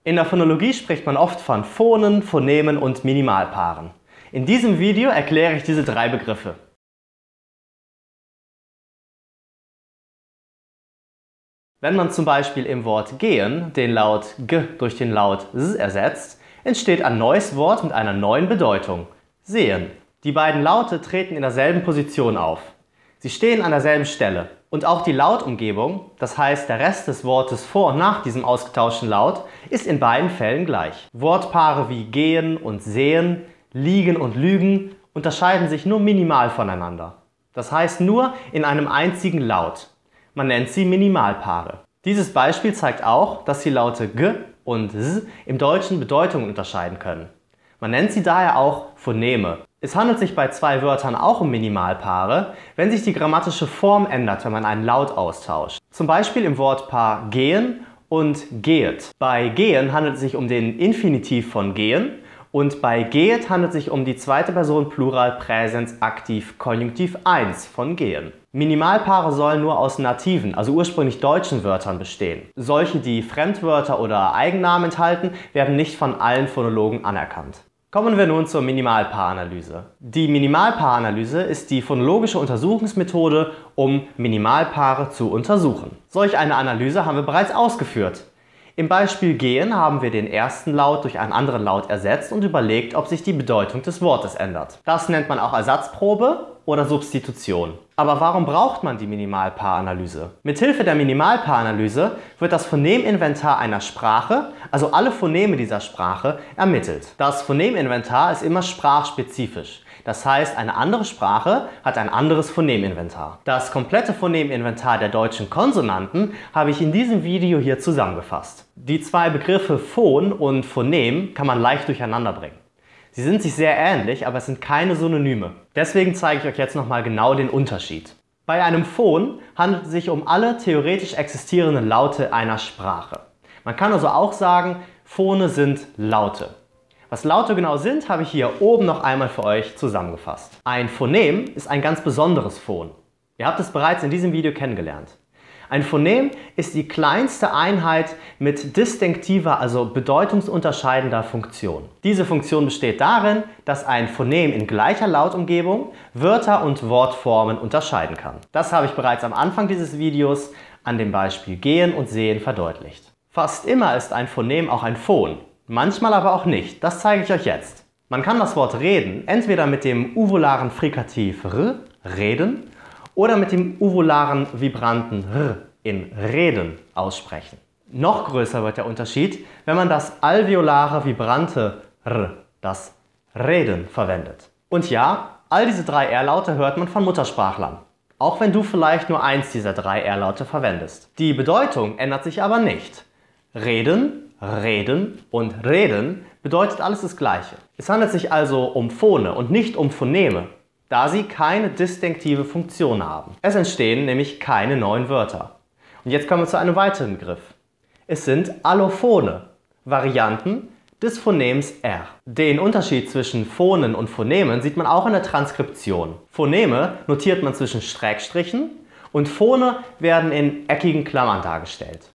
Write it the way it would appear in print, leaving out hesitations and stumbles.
In der Phonologie spricht man oft von Phonen, Phonemen und Minimalpaaren. In diesem Video erkläre ich diese drei Begriffe. Wenn man zum Beispiel im Wort gehen den Laut G durch den Laut S ersetzt, entsteht ein neues Wort mit einer neuen Bedeutung: sehen. Die beiden Laute treten in derselben Position auf. Sie stehen an derselben Stelle. Und auch die Lautumgebung, das heißt der Rest des Wortes vor und nach diesem ausgetauschten Laut, ist in beiden Fällen gleich. Wortpaare wie gehen und sehen, liegen und lügen unterscheiden sich nur minimal voneinander. Das heißt nur in einem einzigen Laut. Man nennt sie Minimalpaare. Dieses Beispiel zeigt auch, dass die Laute G und S im Deutschen Bedeutungen unterscheiden können. Man nennt sie daher auch Phoneme. Es handelt sich bei zwei Wörtern auch um Minimalpaare, wenn sich die grammatische Form ändert, wenn man einen Laut austauscht. Zum Beispiel im Wortpaar gehen und geht. Bei gehen handelt es sich um den Infinitiv von gehen und bei geht handelt es sich um die zweite Person Plural Präsens Aktiv Konjunktiv 1 von gehen. Minimalpaare sollen nur aus nativen, also ursprünglich deutschen Wörtern bestehen. Solche, die Fremdwörter oder Eigennamen enthalten, werden nicht von allen Phonologen anerkannt. Kommen wir nun zur Minimalpaaranalyse. Die Minimalpaaranalyse ist die phonologische Untersuchungsmethode, um Minimalpaare zu untersuchen. Solch eine Analyse haben wir bereits ausgeführt. Im Beispiel gehen haben wir den ersten Laut durch einen anderen Laut ersetzt und überlegt, ob sich die Bedeutung des Wortes ändert. Das nennt man auch Ersatzprobe oder Substitution. Aber warum braucht man die Minimalpaaranalyse? Mithilfe der Minimalpaaranalyse wird das Phoneminventar einer Sprache, also alle Phoneme dieser Sprache, ermittelt. Das Phoneminventar ist immer sprachspezifisch. Das heißt, eine andere Sprache hat ein anderes Phoneminventar. Das komplette Phoneminventar der deutschen Konsonanten habe ich in diesem Video hier zusammengefasst. Die zwei Begriffe Phon und Phonem kann man leicht durcheinander bringen. Sie sind sich sehr ähnlich, aber es sind keine Synonyme. Deswegen zeige ich euch jetzt nochmal genau den Unterschied. Bei einem Phon handelt es sich um alle theoretisch existierenden Laute einer Sprache. Man kann also auch sagen, Phone sind Laute. Was Laute genau sind, habe ich hier oben noch einmal für euch zusammengefasst. Ein Phonem ist ein ganz besonderes Phon. Ihr habt es bereits in diesem Video kennengelernt. Ein Phonem ist die kleinste Einheit mit distinktiver, also bedeutungsunterscheidender Funktion. Diese Funktion besteht darin, dass ein Phonem in gleicher Lautumgebung Wörter und Wortformen unterscheiden kann. Das habe ich bereits am Anfang dieses Videos an dem Beispiel Gehen und Sehen verdeutlicht. Fast immer ist ein Phonem auch ein Phon, manchmal aber auch nicht. Das zeige ich euch jetzt. Man kann das Wort reden entweder mit dem uvularen Frikativ r, reden, oder mit dem uvularen vibranten r in reden aussprechen. Noch größer wird der Unterschied, wenn man das alveolare vibrante r, das reden, verwendet. Und ja, all diese drei R-Laute hört man von Muttersprachlern. Auch wenn du vielleicht nur eins dieser drei R-Laute verwendest. Die Bedeutung ändert sich aber nicht. Reden, reden und reden bedeutet alles das Gleiche. Es handelt sich also um Phone und nicht um Phoneme, da sie keine distinktive Funktion haben. Es entstehen nämlich keine neuen Wörter. Und jetzt kommen wir zu einem weiteren Begriff. Es sind Allophone, Varianten des Phonems R. Den Unterschied zwischen Phonen und Phonemen sieht man auch in der Transkription. Phoneme notiert man zwischen Schrägstrichen und Phone werden in eckigen Klammern dargestellt.